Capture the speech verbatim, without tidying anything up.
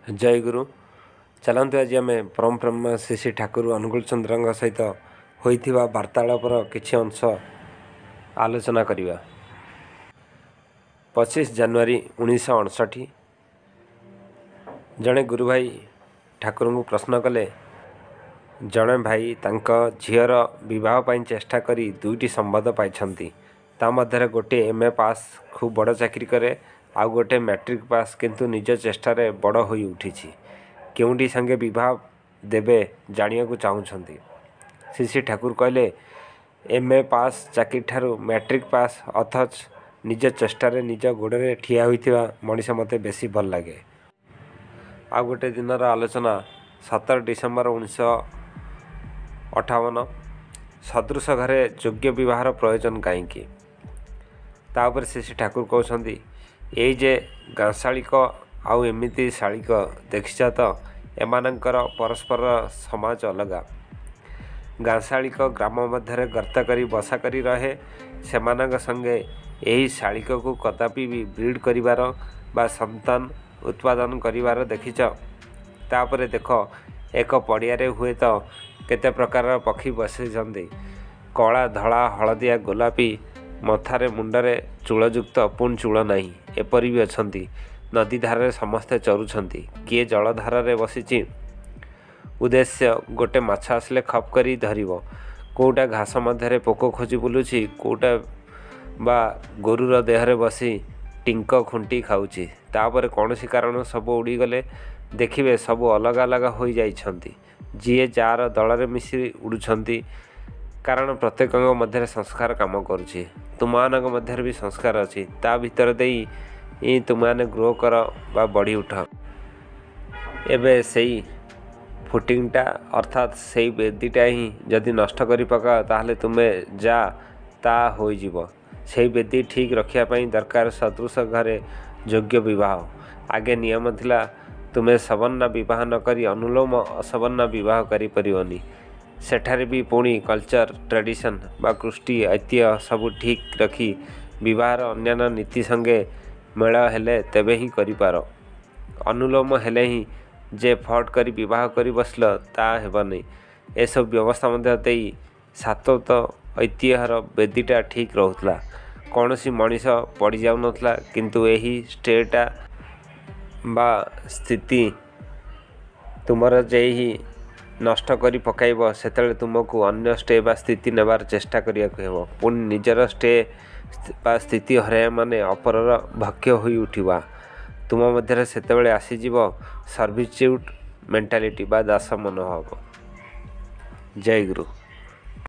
जय गुरु। चलते आज आम परम ब्रह्म श्री श्री ठाकुर अनुकूल चंद्र सहित होइथिबा वार्तालापर किछि अंश आलोचना करिबा। पच्चीस जनवरी उन्नीस अड़सठ जड़े गुरु भाई ठाकुर को प्रश्न कले। जड़े भाई तांका झीर विवाह पाई चेष्टा करी दुईटी संवाद पाई। ता मध्य गोटे एम ए पास खूब बड़ चाकरी करे, आउ गोटे मैट्रिक पास किंतु निज चेष्टार बड़ हो उठी। केउंटी संगे विवाह देवे जानिया को चाहूँगी। श्री श्री ठाकुर कहले, एम ए पास चाकरी ठारू मैट्रिक पास अथच निज चेष्टार निज गोड़े ठिया होइथिबा मनीष मते बेसी भल लगे। आ गोटे दिनर आलोचना सतर डिसेम्बर उन्नीस अठावन सदृश घरे योग्य विवाहर प्रयोजन कहीं। तापर श्री श्री ठाकुर कहते ये जे गाँशालिक आउ एमती शालिक देखिछ तो एमानंकर परस्पर समाज अलगा। गाँशालिक ग्राम मध्य गर्त करी बसा करी रहे, सेमानंग संगे यही शालिक को कदापि भी ब्रीड करिवार बा संतान उत्पादन करिवार देखिछ। तापरे देख एक पड़ियारे हुए तो केते प्रकार पक्षी बसैछन्ति, कला धला हलदिया गोलापी मथारे मुंडरे चूलयुक्त पुण चूल नहीं एपरी भी अछन्ति। नदी धारे समस्ते चरुछन्ति, किए जलधारे बसिछि। उद्देश्य गोटे माछ आसले खप करी धरिबो, कोउटा घास मध्य पोक खोजी बुलुछि, कोउटा बा गोरुर देहरे बसी टिंक खुंटी खाऊछि। तापर कौनसी कारण सब उड़ीगले देखिबे सब अलग अलग हो जाइछन्ति। जीए जार दलरे मिसी उड़ुछन्ति, कारण प्रत्येक मध्य संस्कार काम करुछि। तुमମାନଙ୍କ मध्य भी संस्कार अछि, ता भीतर देई ई तुमने ग्रो कर बा बढ़ी उठ। एबे सेई फुटिंगटा अर्थात सेई बेदीटा ही जदि नष्ट करी पका ताहले तुमे जा ता होई जीवो। सेई बेदी ठीक रखिया पई दरकार सदृश घरे योग्य विवाह। आगे नियम थिला तुमे सवर्ण विवाह न करी अनुलोम असवर्ण विवाह करी परिवनी। सेठारे भी पुणी कल्चर ट्रेडिशन बा कृष्टि ऐतिह्य सब ठीक रखी विवाहर अन्यान्य नीति संगे मेल हेले तेबे ही करिपार। अनुलोम हेले ही जे फट करी विवाह करी बसल ता हेबनी। ए सब व्यवस्था मध्य देई सातोत ऐतिह्यर बेदीटा ठीक रहुतला। कौनसी मनीष पड़ी जाउ नथला, किंतु एही स्टेटा बा स्थिति तुमर जे ही नष्ट करी पकाइब सेतले तुमको अन्य स्टे बा स्थिति नेबार चेष्टा करिया हेबो। पुणी निजर स्टे बा स्थिति हराया माने अपरर भक्ष्य होई उठिबा। तुम मध्य सेतेबेले आसीजिव सर्विट्यूड मेंटालिटी बा दास मनोभाव। जय गुरु।